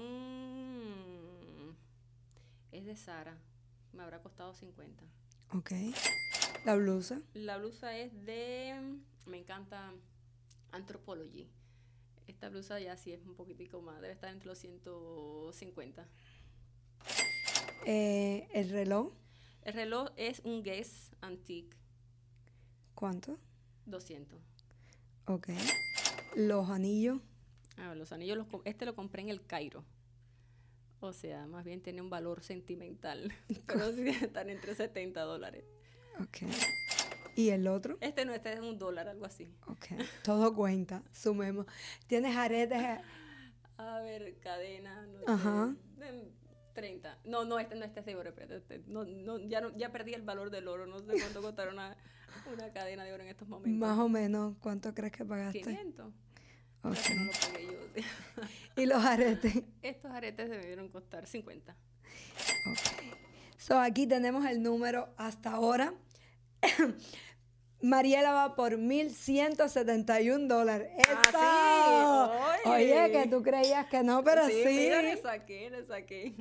pantalón es de Zara. Me habrá costado cincuenta. Ok. ¿La blusa? La blusa es de... Me encanta Anthropology. Esta blusa ya sí es un poquitico más. Debe estar entre los ciento cincuenta. Eh, ¿El reloj? El reloj es un Guess Antique. ¿Cuánto? doscientos. Ok. ¿Los anillos? Ah, los anillos, los, este lo compré en el Cairo. O sea, más bien tiene un valor sentimental. Pero sí están entre setenta dólares. Ok. ¿Y el otro? Este no, este es un dólar, algo así. Ok. Todo cuenta. Sumemos. ¿Tienes aretes? A ver, cadena, no Ajá. sé. treinta. No, no, este no, este es de oro. Este, no, no, ya, no, ya perdí el valor del oro. No sé cuánto costará una, una cadena de oro en estos momentos. Más o menos. ¿Cuánto crees que pagaste? quinientos. Ok. No lo pagué yo. ¿Y los aretes? Estos aretes debieron costar cincuenta. Ok. So, aquí tenemos el número hasta ahora. Mariela va por mil ciento setenta y un dólares. ¡Eso! Ah, sí. Oye. Oye, que tú creías que no, pero sí. Sí, mira, le saqué, le saqué.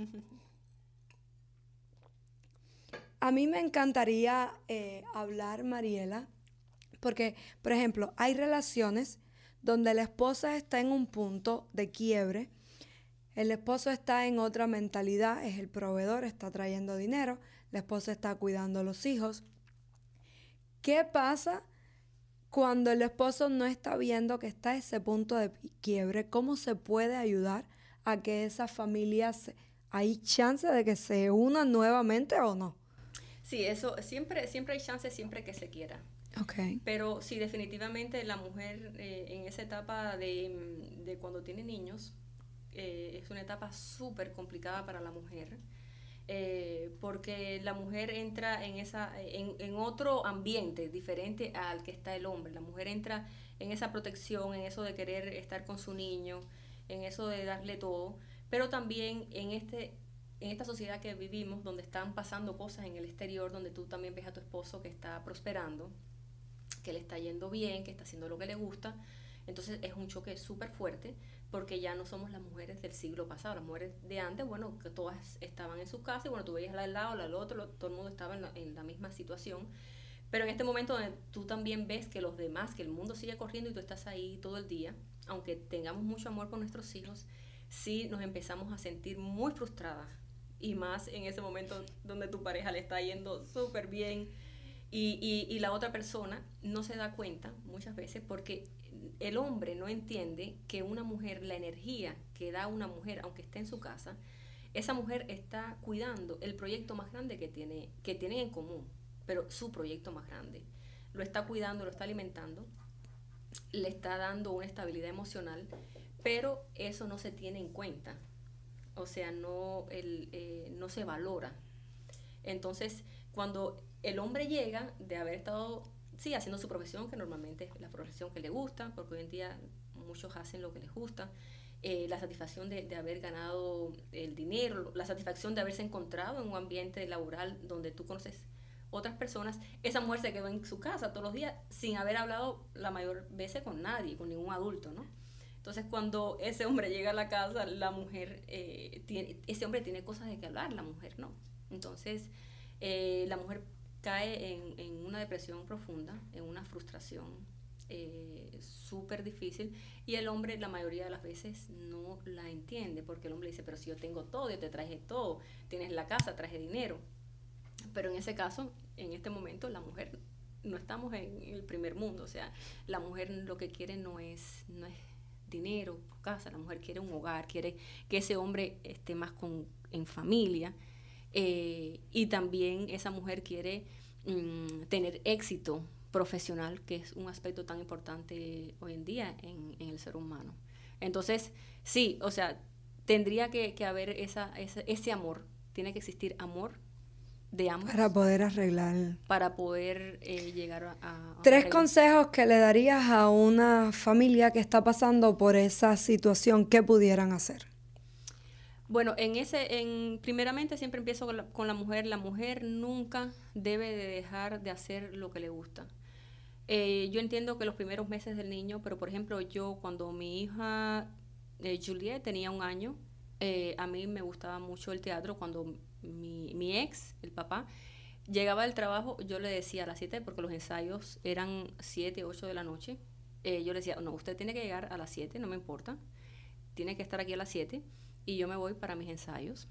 A mí me encantaría eh, hablar, Mariela, porque, por ejemplo, hay relaciones donde la esposa está en un punto de quiebre, el esposo está en otra mentalidad, es el proveedor, está trayendo dinero, la esposa está cuidando a los hijos. ¿Qué pasa cuando el esposo no está viendo que está ese punto de quiebre? ¿Cómo se puede ayudar a que esas familias, hay chance de que se unan nuevamente o no? Sí, eso, siempre, siempre hay chance, siempre que se quiera. Okay. Pero sí, definitivamente la mujer eh, en esa etapa de, de cuando tiene niños, eh, es una etapa súper complicada para la mujer. Eh, porque la mujer entra en, esa, en, en otro ambiente diferente al que está el hombre. La mujer entra en esa protección, en eso de querer estar con su niño, en eso de darle todo, pero también en, este, en esta sociedad que vivimos, donde están pasando cosas en el exterior, donde tú también ves a tu esposo que está prosperando, que le está yendo bien, que está haciendo lo que le gusta. Entonces es un choque súper fuerte, porque ya no somos las mujeres del siglo pasado. Las mujeres de antes, bueno, que todas estaban en su casa y bueno, tú veías la del lado, la del otro, lo, todo el mundo estaba en la, en la misma situación. Pero en este momento donde tú también ves que los demás, que el mundo sigue corriendo y tú estás ahí todo el día, aunque tengamos mucho amor por nuestros hijos, sí nos empezamos a sentir muy frustradas. Y más en ese momento donde tu pareja le está yendo súper bien y, y, y la otra persona no se da cuenta muchas veces porque el hombre no entiende que una mujer, la energía que da una mujer, aunque esté en su casa, esa mujer está cuidando el proyecto más grande que tiene, que tienen en común, pero su proyecto más grande. Lo está cuidando, lo está alimentando, le está dando una estabilidad emocional, pero eso no se tiene en cuenta. O sea, no, el, eh, no se valora. Entonces, cuando el hombre llega de haber estado, sí, haciendo su profesión, que normalmente es la profesión que le gusta, porque hoy en día muchos hacen lo que les gusta, eh, la satisfacción de, de haber ganado el dinero, la satisfacción de haberse encontrado en un ambiente laboral donde tú conoces otras personas, esa mujer se quedó en su casa todos los días sin haber hablado la mayor veces con nadie, con ningún adulto, ¿no? Entonces, cuando ese hombre llega a la casa, la mujer, eh, tiene, ese hombre tiene cosas de que hablar, la mujer no. Entonces, eh, la mujer cae en, en una depresión profunda, en una frustración eh, súper difícil, y el hombre la mayoría de las veces no la entiende, porque el hombre dice, pero si yo tengo todo, yo te traje todo, tienes la casa, traje dinero. Pero en ese caso, en este momento, la mujer, no estamos en el primer mundo, o sea, la mujer lo que quiere no es, no es dinero, casa, la mujer quiere un hogar, quiere que ese hombre esté más con, en familia, eh, y también esa mujer quiere mm, tener éxito profesional, que es un aspecto tan importante hoy en día en, en el ser humano. Entonces, sí, o sea, tendría que, que haber esa, esa, ese amor, tiene que existir amor de ambos. Para poder arreglar. Para poder eh, llegar a... a Tres arreglar. consejos que le darías a una familia que está pasando por esa situación, ¿qué pudieran hacer? Bueno, en ese, en, primeramente siempre empiezo con la, con la mujer. La mujer nunca debe de dejar de hacer lo que le gusta. Eh, yo entiendo que los primeros meses del niño, pero por ejemplo yo cuando mi hija eh, Juliet tenía un año, eh, a mí me gustaba mucho el teatro. Cuando mi, mi ex, el papá, llegaba del trabajo, yo le decía a las siete, porque los ensayos eran siete, ocho de la noche, eh, yo le decía, no, usted tiene que llegar a las siete, no me importa, tiene que estar aquí a las siete, y yo me voy para mis ensayos.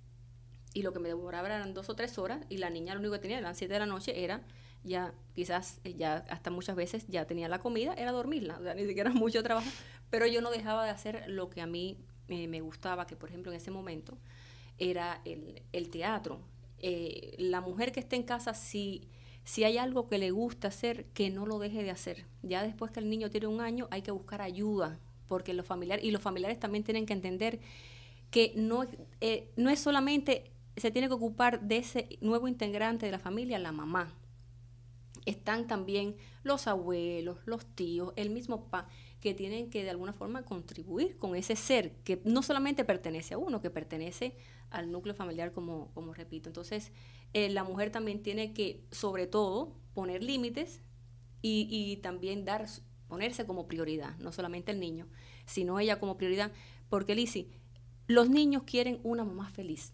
Y lo que me demoraba eran dos o tres horas, y la niña lo único que tenía, eran siete de la noche, era ya, quizás, ya hasta muchas veces ya tenía la comida, era dormirla, o sea, ni siquiera mucho trabajo, pero yo no dejaba de hacer lo que a mí eh, me gustaba, que por ejemplo en ese momento era el, el teatro. Eh, la mujer que esté en casa, si, si hay algo que le gusta hacer, que no lo deje de hacer. Ya después que el niño tiene un año, hay que buscar ayuda, porque los familiares, y los familiares también tienen que entender que no, eh, no es solamente, se tiene que ocupar de ese nuevo integrante de la familia, la mamá. Están también los abuelos, los tíos, el mismo papá, que tienen que de alguna forma contribuir con ese ser que no solamente pertenece a uno, que pertenece al núcleo familiar, como, como repito. Entonces, eh, la mujer también tiene que, sobre todo, poner límites y, y también dar, ponerse como prioridad, no solamente el niño, sino ella como prioridad, porque Lizzy, los niños quieren una mamá feliz,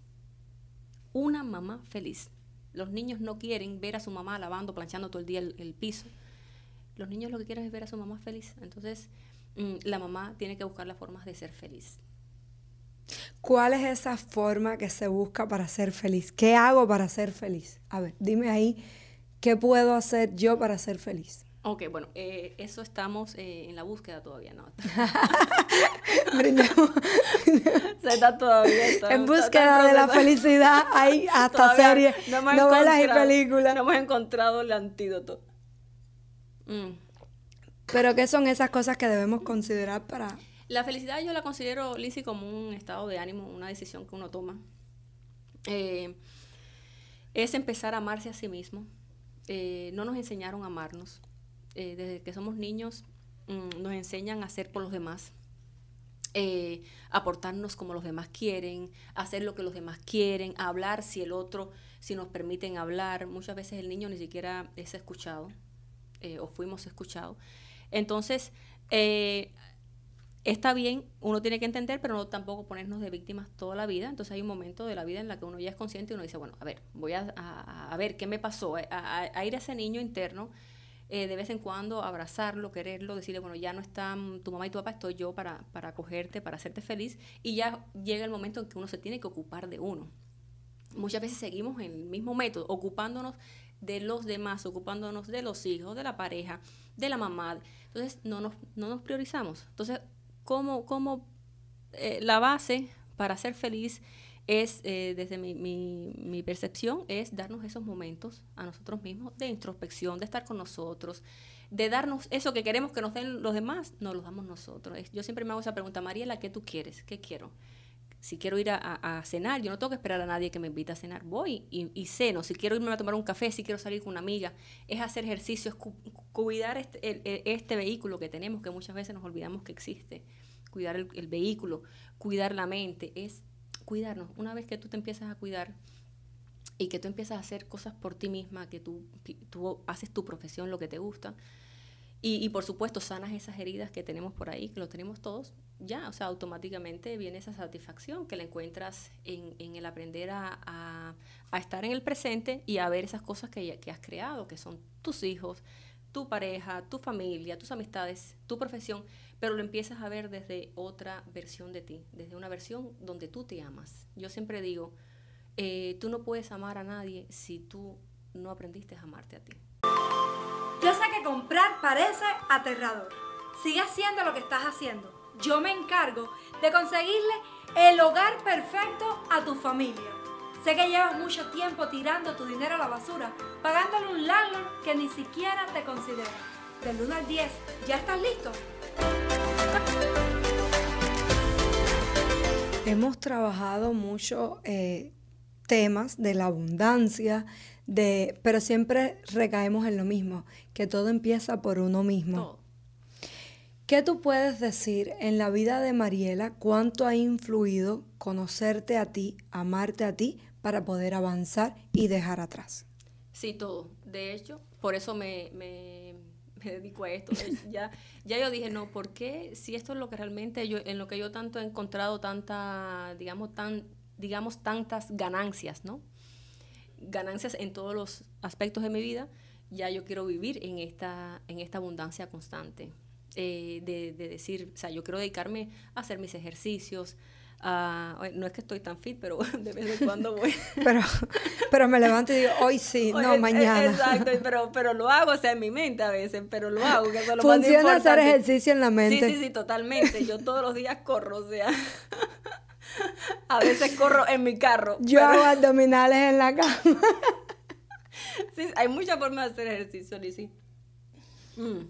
una mamá feliz. Los niños no quieren ver a su mamá lavando, planchando todo el día el, el piso. Los niños lo que quieren es ver a su mamá feliz. Entonces, mmm, la mamá tiene que buscar las formas de ser feliz. ¿Cuál es esa forma que se busca para ser feliz? ¿Qué hago para ser feliz? A ver, dime ahí, ¿qué puedo hacer yo para ser feliz? Ok, bueno, eh, eso estamos eh, en la búsqueda todavía, ¿no? Brindemos. Se está todavía. Está, en búsqueda de la felicidad, hay hasta series, no novelas y películas. No hemos encontrado el antídoto. Mm. Pero ¿qué son esas cosas que debemos considerar para...? La felicidad yo la considero, Lizzy, como un estado de ánimo, una decisión que uno toma. Eh, es empezar a amarse a sí mismo. Eh, no nos enseñaron a amarnos. Eh, desde que somos niños mmm, nos enseñan a hacer por los demás, eh, a portarnos como los demás quieren, a hacer lo que los demás quieren, a hablar si el otro, si nos permiten hablar. Muchas veces el niño ni siquiera es escuchado eh, o fuimos escuchados. Entonces, eh, está bien, uno tiene que entender, pero no tampoco ponernos de víctimas toda la vida. Entonces hay un momento de la vida en la que uno ya es consciente y uno dice, bueno, a ver, voy a, a, a ver qué me pasó, a, a, a ir a ese niño interno, eh, de vez en cuando abrazarlo, quererlo, decirle, bueno, ya no están tu mamá y tu papá, estoy yo para, para acogerte, para hacerte feliz, y ya llega el momento en que uno se tiene que ocupar de uno. Muchas veces seguimos en el mismo método, ocupándonos de los demás, ocupándonos de los hijos, de la pareja, de la mamá. Entonces no nos, no nos priorizamos. Entonces, ¿cómo, cómo eh, la base para ser feliz es, eh, desde mi, mi, mi percepción, es darnos esos momentos a nosotros mismos de introspección, de estar con nosotros, de darnos eso que queremos que nos den los demás, nos lo damos nosotros. Yo siempre me hago esa pregunta, Mariela, ¿qué tú quieres? ¿Qué quiero? Si quiero ir a, a, a cenar, yo no tengo que esperar a nadie que me invite a cenar. Voy y, y ceno. Si quiero irme a tomar un café, si quiero salir con una amiga, es hacer ejercicio, es cu cuidar este, el, el, este vehículo que tenemos, que muchas veces nos olvidamos que existe. Cuidar el, el vehículo, cuidar la mente, es cuidarnos. Una vez que tú te empiezas a cuidar y que tú empiezas a hacer cosas por ti misma, que tú, tú haces tu profesión, lo que te gusta, y, y por supuesto sanas esas heridas que tenemos por ahí, que lo tenemos todos, ya, o sea, automáticamente viene esa satisfacción que la encuentras en, en el aprender a, a, a estar en el presente y a ver esas cosas que, que has creado, que son tus hijos, tu pareja, tu familia, tus amistades, tu profesión, pero lo empiezas a ver desde otra versión de ti, desde una versión donde tú te amas. Yo siempre digo, eh, tú no puedes amar a nadie si tú no aprendiste a amarte a ti. Yo sé que comprar parece aterrador. Sigue haciendo lo que estás haciendo. Yo me encargo de conseguirle el hogar perfecto a tu familia. Sé que llevas mucho tiempo tirando tu dinero a la basura, pagándole un landlord que ni siquiera te considera. Del uno al diez, ¿ya estás listo? Hemos trabajado mucho eh, temas de la abundancia, de, pero siempre recaemos en lo mismo, que todo empieza por uno mismo. Todo. ¿Qué tú puedes decir en la vida de Mariela? ¿Cuánto ha influido conocerte a ti, amarte a ti, para poder avanzar y dejar atrás? Sí, todo. De hecho, por eso me, me, me dedico a esto. ya, ya yo dije, no, ¿por qué? Si esto es lo que realmente yo, en lo que yo tanto he encontrado tanta, digamos, tan, digamos, tantas ganancias, ¿no? Ganancias en todos los aspectos de mi vida, ya yo quiero vivir en esta, en esta abundancia constante. Eh, de, de decir, o sea, yo quiero dedicarme a hacer mis ejercicios. Uh, no es que estoy tan fit, pero de vez en cuando voy. pero, pero me levanto y digo, hoy sí, hoy, no, mañana. Exacto, pero, pero lo hago, o sea, en mi mente a veces, pero lo hago, que eso es lo Funciona más importante. hacer ejercicio en la mente. Sí, sí, sí, totalmente. Yo todos los días corro, o sea, a veces corro en mi carro. Yo pero... hago abdominales en la cama. Sí, hay muchas formas de hacer ejercicio, Lizzy. Mm.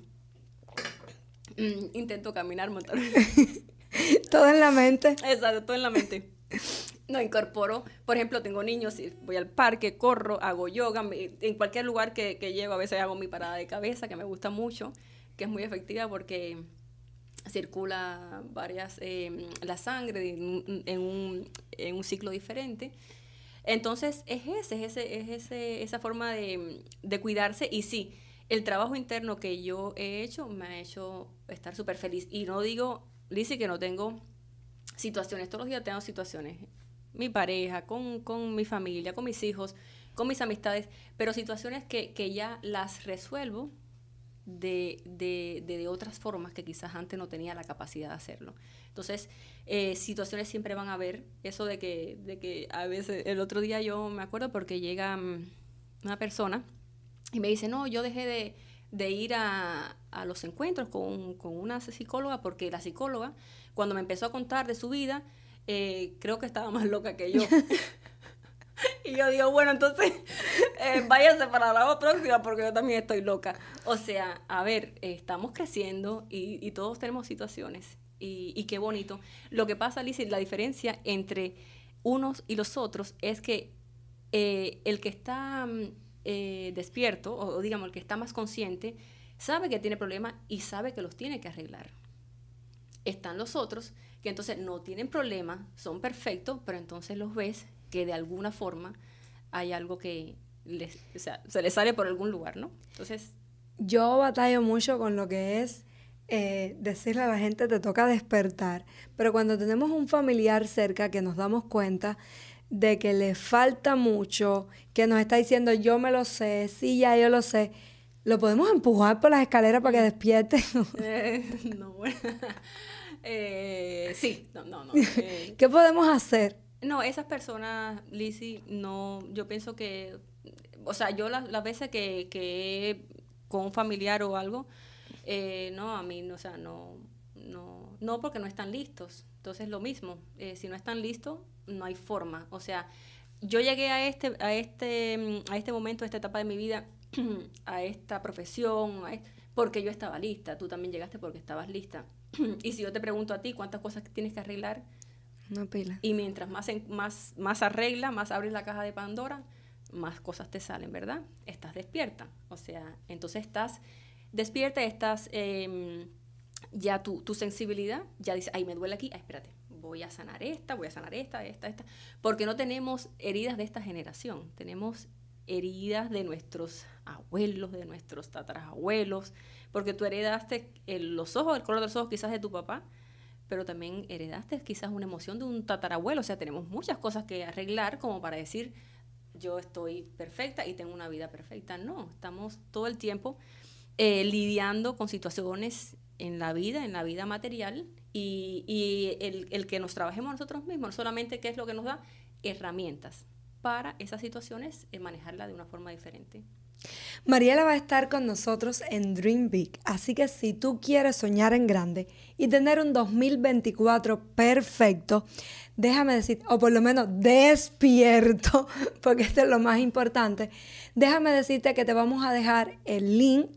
Mm, intento caminar, montar. Todo en la mente. Exacto, todo en la mente. No, incorporo, por ejemplo, tengo niños, voy al parque, corro, hago yoga, me, en cualquier lugar que, que llego, a veces hago mi parada de cabeza, que me gusta mucho, que es muy efectiva porque circula varias, eh, la sangre en, en, un, en un ciclo diferente. Entonces, es ese, es ese, es ese, esa forma de, de cuidarse, y sí, el trabajo interno que yo he hecho me ha hecho estar súper feliz. Y no digo, Lizzy, que no tengo situaciones. Todos los días tengo situaciones. Mi pareja, con, con mi familia, con mis hijos, con mis amistades. Pero situaciones que, que ya las resuelvo de, de, de, de otras formas que quizás antes no tenía la capacidad de hacerlo. Entonces, eh, situaciones siempre van a haber. Eso de que, de que a veces, el otro día yo me acuerdo porque llega um, una persona y me dice, no, yo dejé de, de ir a, a los encuentros con, con una psicóloga porque la psicóloga, cuando me empezó a contar de su vida, eh, creo que estaba más loca que yo. Y yo digo, bueno, entonces eh, váyase para la próxima porque yo también estoy loca. O sea, a ver, eh, estamos creciendo y, y todos tenemos situaciones. Y, y qué bonito. Lo que pasa, Lizzy, la diferencia entre unos y los otros es que eh, el que está... Eh, despierto, o, o digamos el que está más consciente, sabe que tiene problemas y sabe que los tiene que arreglar. Están los otros que entonces no tienen problemas, son perfectos, pero entonces los ves que de alguna forma hay algo que les, o sea, se les sale por algún lugar, ¿no? Entonces, yo batallo mucho con lo que es eh, decirle a la gente te toca despertar, pero cuando tenemos un familiar cerca que nos damos cuenta de que le falta mucho, que nos está diciendo yo me lo sé, sí, ya yo lo sé, ¿lo podemos empujar por las escaleras para que despierte? Eh, no, bueno. eh, sí, no, no, no. Eh, ¿Qué podemos hacer? no, esas personas, Lizzy, no, yo pienso que, o sea, yo las, las veces que, que he- con un familiar o algo, eh, no, a mí, no, o sea, no, no, no porque no están listos. Entonces, lo mismo, eh, si no están listos, no hay forma. O sea, yo llegué a este, a este, mm, a este momento, a esta etapa de mi vida, a esta profesión, a es- porque yo estaba lista. Tú también llegaste porque estabas lista. Y si yo te pregunto a ti cuántas cosas tienes que arreglar, Una pila. y mientras más, en- más, más arregla, más abres la caja de Pandora, más cosas te salen, ¿verdad? Estás despierta. O sea, entonces estás despierta, estás em, ya tu, tu sensibilidad, ya dice, ay, me duele aquí, ay, espérate, voy a sanar esta, voy a sanar esta, esta, esta. Porque no tenemos heridas de esta generación, tenemos heridas de nuestros abuelos, de nuestros tatarabuelos, porque tú heredaste el- los ojos, el color de los ojos quizás de tu papá, pero también heredaste quizás una emoción de un tatarabuelo. O sea, tenemos muchas cosas que arreglar como para decir, yo estoy perfecta y tengo una vida perfecta. No, estamos todo el tiempo eh, lidiando con situaciones en la vida, en la vida material, y, y el, el que nos trabajemos nosotros mismos, no solamente qué es lo que nos da herramientas para esas situaciones, eh, manejarla de una forma diferente. Mariela va a estar con nosotros en Dream Big, así que si tú quieres soñar en grande y tener un dos mil veinticuatro perfecto, déjame decir, o por lo menos despierto, porque esto es lo más importante, déjame decirte que te vamos a dejar el link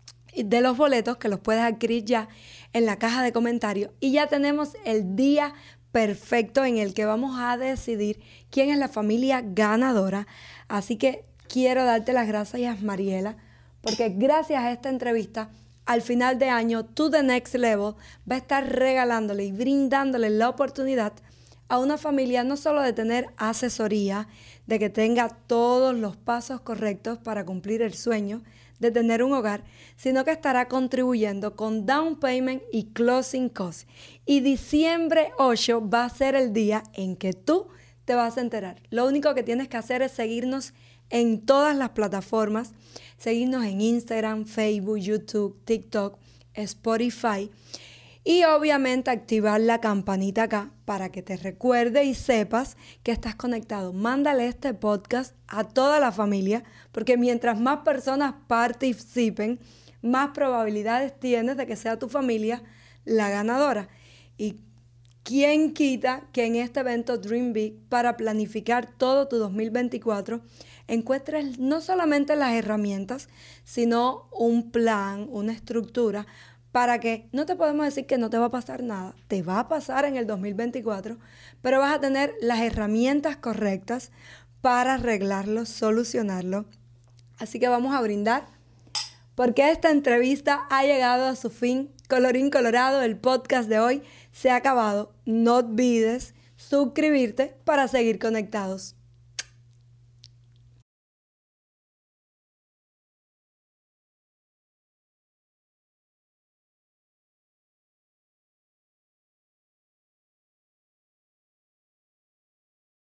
de los boletos que los puedes adquirir ya en la caja de comentarios y ya tenemos el día perfecto en el que vamos a decidir quién es la familia ganadora. Así que quiero darte las gracias, Mariela, porque gracias a esta entrevista, al final de año, To The Next Level va a estar regalándole y brindándole la oportunidad a una familia no solo de tener asesoría, de que tenga todos los pasos correctos para cumplir el sueño de tener un hogar, sino que estará contribuyendo con down payment y closing costs. Y diciembre ocho va a ser el día en que tú te vas a enterar. Lo único que tienes que hacer es seguirnos en todas las plataformas, seguirnos en Instagram, Facebook, YouTube, TikTok, Spotify y obviamente activar la campanita acá para que te recuerde y sepas que estás conectado. Mándale este podcast a toda la familia porque mientras más personas participen, más probabilidades tienes de que sea tu familia la ganadora. Y quién quita que en este evento Dream Big, para planificar todo tu dos mil veinticuatro, encuentres no solamente las herramientas, sino un plan, una estructura, para que no te podemos decir que no te va a pasar nada, te va a pasar en el dos mil veinticuatro, pero vas a tener las herramientas correctas para arreglarlo, solucionarlo. Así que vamos a brindar porque esta entrevista ha llegado a su fin. Colorín colorado, el podcast de hoy se ha acabado. No olvides suscribirte para seguir conectados.